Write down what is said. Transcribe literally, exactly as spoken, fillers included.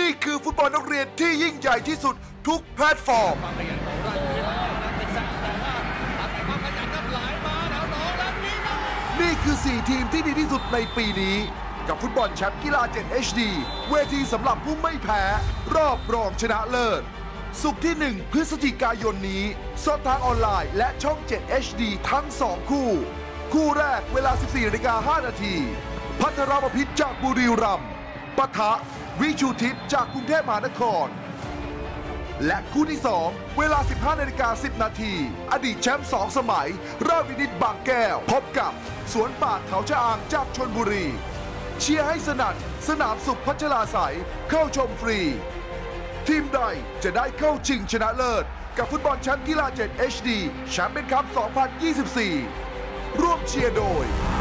นี่คือฟุตบอลนักเรียนที่ยิ่งใหญ่ที่สุดทุกแพลตฟอร์มนี่คือสี่ทีมที่ดีที่สุดในปีนี้กับฟุตบอลแชมป์กีฬา เจ็ด เอช ดี เวทีสำหรับผู้ไม่แพ้รอบรองชนะเลิศศุกร์ที่หนึ่งพฤศจิกายนนี้สดทางออนไลน์และช่อง เจ็ด เอช ดี ทั้งสองคู่คู่แรกเวลา สิบสี่นาฬิกาห้านาทีพัทรบพิตรจากบุรีรัมย์ปะทะวิชูทิพย์จากกรุงเทพมหานครและคู่ที่สองเวลา สิบห้านาฬิกาสิบนาทีอดีตแชมป์สองสมัยราชวินิตบางแก้วพบกับสวนป่าเขาชะอางจากชลบุรีเชียร์ให้สนั่นสนามสุขพัชราไสยเข้าชมฟรีทีมใดจะได้เข้าชิงชนะเลิศกับฟุตบอลแชมป์กีฬา เจ็ด เอช ดี แชมเปี้ยนคัพ สองพันยี่สิบสี่ ร่วมเชียร์โดย